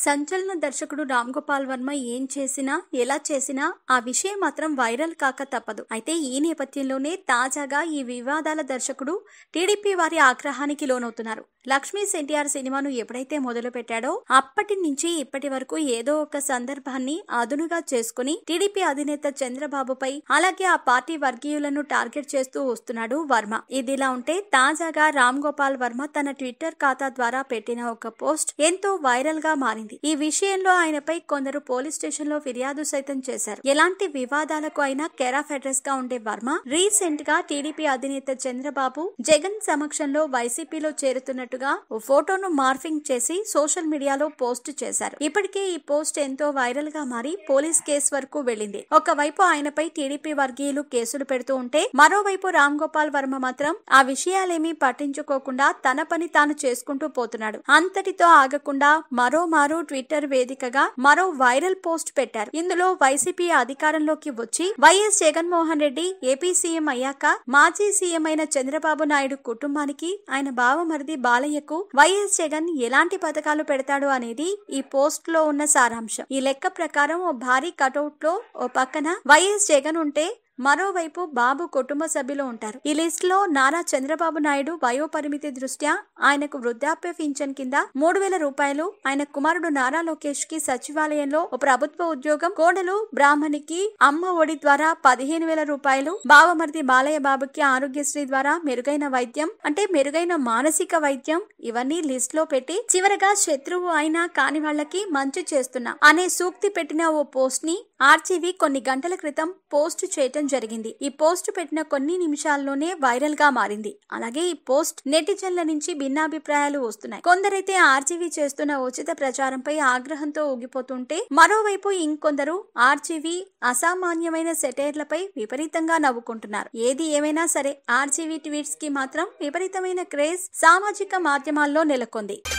సంచలన దర్శకుడు రామ్ గోపాల్ వర్మ ఏం చేసినా ఎలా చేసినా ఆ విషయం మాత్రం వైరల్ కాక తప్పదు. అయితే ఈ నేపథ్యంలోనే తాజాగా ఈ వివాదాల దర్శకుడు టీడీపీ వారి ఆగ్రహానికి లోనవుతున్నారు. లక్ష్మీస్ ఎన్టీఆర్ సినిమాను ఎప్పుడైతే మొదలు పెట్టాడో అప్పటి నుంచి ఇప్పటి వరకు ఏదో ఒక సందర్భాన్ని అదునుగా చేసుకుని టీడీపీ అధినేత చంద్రబాబుపై అలాగే ఆ పార్టీ వర్గీయులను టార్గెట్ చేస్తూ వస్తున్నాడు వర్మ. ఇదిలా ఉంటే తాజాగా రామ్ గోపాల్ వర్మ తన ట్విట్టర్ ఖాతా ద్వారా పెట్టిన ఒక పోస్ట్ ఎంతో వైరల్ గా మారింది. ఈ విషయంలో ఆయనపై కొందరు పోలీస్ స్టేషన్ లో ఫిర్యాదు సైతం చేశారు. ఎలాంటి వివాదాలకు అయినా కేర్ ఆఫ్ అడ్రస్ గా ఉండే వర్మ రీసెంట్ గా టీడీపీ అధినేత చంద్రబాబు జగన్ సమక్షంలో వైసీపీలో చేరుతున్నట్టుగా ఓ ఫోటోను మార్ఫింగ్ చేసి సోషల్ మీడియాలో పోస్ట్ చేశారు. ఇప్పటికే ఈ పోస్ట్ ఎంతో వైరల్ గా మారి పోలీస్ కేసు వరకు వెళ్లింది. ఒకవైపు ఆయనపై టీడీపీ వర్గీయులు కేసులు పెడుతూ ఉంటే మరోవైపు రామ్ గోపాల్ వర్మ మాత్రం ఆ విషయాలేమీ పట్టించుకోకుండా తన పని తాను చేసుకుంటూ పోతున్నాడు. అంతటితో ఆగకుండా మరోమారు ట్విట్టర్ వేదికగా మరో వైరల్ పోస్ట్ పెట్టారు. ఇందులో వైసీపీ అధికారంలోకి వచ్చి వైఎస్ జగన్మోహన్ రెడ్డి ఏపీ సీఎం అయ్యాక మాజీ సీఎం అయిన చంద్రబాబు నాయుడు కుటుంబానికి ఆయన బావమరిది బాలయ్యకు వైఎస్ జగన్ ఎలాంటి పథకాలు పెడతాడు అనేది ఈ పోస్ట్ లో ఉన్న సారాంశం. ఈ లెక్క ప్రకారం ఓ భారీ కటౌట్ లో ఓ పక్కన వైఎస్ జగన్ ఉంటే మరోవైపు బాబు కుటుంబ సభ్యులు ఉంటారు. ఈ లిస్ట్ లో నారా చంద్రబాబు నాయుడు వయో పరిమితి దృష్ట్యా ఆయనకు వృద్ధాప్య పింఛన్ కింద 3,000 రూపాయలు, ఆయన కుమారుడు నారా లోకేష్ కి సచివాలయంలో ఓ ప్రభుత్వ ఉద్యోగం, కోడలు బ్రాహ్మణికి అమ్మ ఒడి ద్వారా 15,000 రూపాయలు, బావమరిది బాలయ్య బాబుకి ఆరోగ్యశ్రీ ద్వారా మెరుగైన వైద్యం అంటే మెరుగైన మానసిక వైద్యం ఇవన్నీ లిస్ట్ లో పెట్టి చివరగా శత్రువు అయినా కాని వాళ్ళకి మంచి చేస్తున్నా అనే సూక్తి పెట్టిన ఓ పోస్ట్ ని ఆర్జీవీ కొన్ని గంటల క్రితం పోస్ట్ చేయటం జరిగింది. ఈ పోస్ట్ పెట్టిన కొన్ని నిమిషాల్లోనే వైరల్ గా మారింది. అలాగే ఈ పోస్ట్ నెటిజన్ల నుంచి భిన్నాభిప్రాయాలు వస్తున్నాయి. కొందరైతే ఆర్జీవీ చేస్తున్న ఉచిత ప్రచారంపై ఆగ్రహంతో ఊగిపోతుంటే మరోవైపు ఇంకొందరు ఆర్జీవీ అసామాన్యమైన సెటైర్లపై విపరీతంగా నవ్వుకుంటున్నారు. ఏది ఏమైనా సరే ఆర్జీవీ ట్వీట్స్ కి మాత్రం విపరీతమైన క్రేజ్ సామాజిక మాధ్యమాల్లో నెలకొంది.